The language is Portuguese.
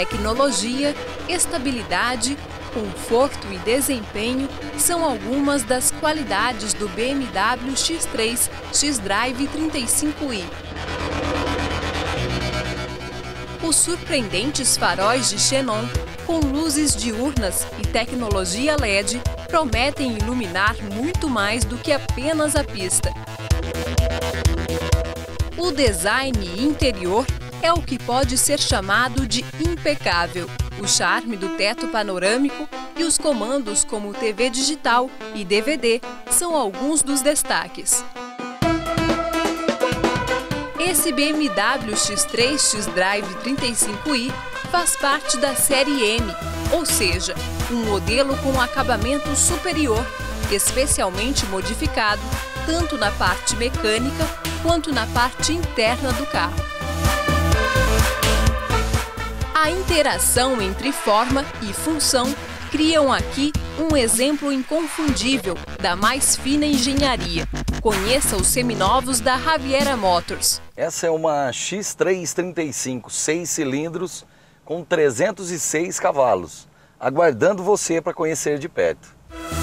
Tecnologia, estabilidade, conforto e desempenho são algumas das qualidades do BMW X3 xDrive 35i. Os surpreendentes faróis de xenon, com luzes diurnas e tecnologia LED, prometem iluminar muito mais do que apenas a pista. O design interior é o que pode ser chamado de impecável. O charme do teto panorâmico e os comandos como TV digital e DVD são alguns dos destaques. Esse BMW X3 xDrive 35i faz parte da série M, ou seja, um modelo com acabamento superior, especialmente modificado tanto na parte mecânica quanto na parte interna do carro. A interação entre forma e função criam aqui um exemplo inconfundível da mais fina engenharia. Conheça os seminovos da Javiera Motors. Essa é uma X335, 6 cilindros com 306 cavalos, aguardando você para conhecer de perto.